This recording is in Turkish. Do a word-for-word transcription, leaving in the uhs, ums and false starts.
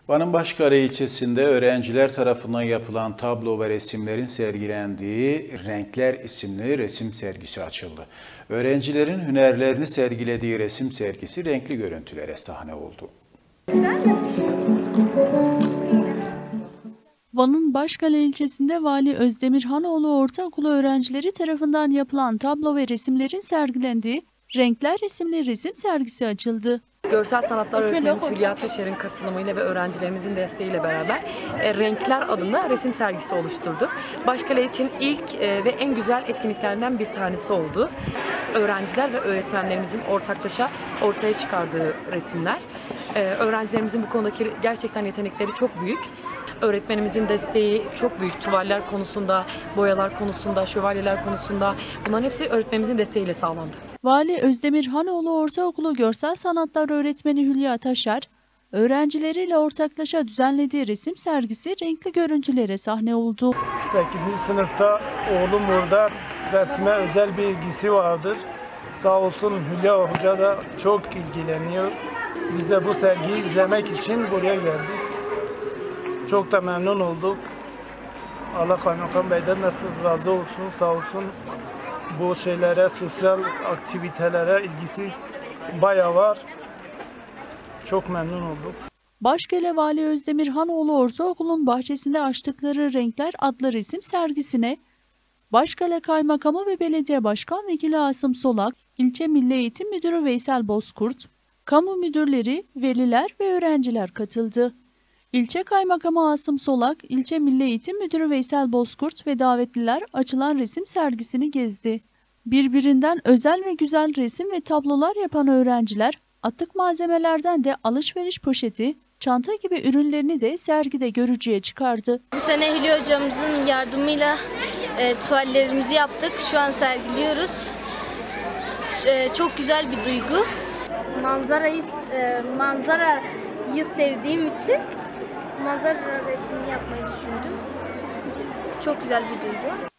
Van'ın Başkale ilçesinde öğrenciler tarafından yapılan tablo ve resimlerin sergilendiği Renkler isimli resim sergisi açıldı. Öğrencilerin hünerlerini sergilediği resim sergisi renkli görüntülere sahne oldu. Van'ın Başkale ilçesinde Vali Özdemir Hanoğlu Ortaokulu öğrencileri tarafından yapılan tablo ve resimlerin sergilendiği Renkler isimli resim sergisi açıldı. Görsel sanatlar öğretmenimiz Hülya Taşer'in katılımıyla ve öğrencilerimizin desteğiyle beraber e, Renkler adında resim sergisi oluşturduk. Başkale için ilk e, ve en güzel etkinliklerden bir tanesi oldu. Öğrenciler ve öğretmenlerimizin ortaklaşa ortaya çıkardığı resimler. E, öğrencilerimizin bu konudaki gerçekten yetenekleri çok büyük. Öğretmenimizin desteği çok büyük. Tuvaller konusunda, boyalar konusunda, şövalyeler konusunda bunların hepsi öğretmenimizin desteğiyle sağlandı. Vali Özdemir Hanoğlu Ortaokulu Görsel Sanatlar Öğretmeni Hülya Taşer, öğrencileriyle ortaklaşa düzenlediği resim sergisi renkli görüntülere sahne oldu. sekizinci sınıfta oğlum orada resme özel bir ilgisi vardır. Sağ olsun Hülya Hoca da çok ilgileniyor. Biz de bu sergiyi izlemek için buraya geldik. Çok da memnun olduk. Allah Kaymakam Bey'den nasıl razı olsun, sağ olsun. Bu şeylere, sosyal aktivitelere ilgisi bayağı var. Çok memnun olduk. Başkale Vali Özdemir Hanoğlu Ortaokulu'nun bahçesinde açtıkları Renkler adlı resim sergisine Başkale Kaymakamı ve Belediye Başkan Vekili Asım Solak, İlçe Milli Eğitim Müdürü Veysel Bozkurt, kamu müdürleri, veliler ve öğrenciler katıldı. İlçe Kaymakamı Asım Solak, İlçe Milli Eğitim Müdürü Veysel Bozkurt ve davetliler açılan resim sergisini gezdi. Birbirinden özel ve güzel resim ve tablolar yapan öğrenciler, atık malzemelerden de alışveriş poşeti, çanta gibi ürünlerini de sergide görücüye çıkardı. Bu sene Hülya hocamızın yardımıyla e, tuvallerimizi yaptık. Şu an sergiliyoruz. E, çok güzel bir duygu. Manzarayı, e, manzarayı sevdiğim için manzara resmini yapmayı düşündüm. Çok güzel bir duygu.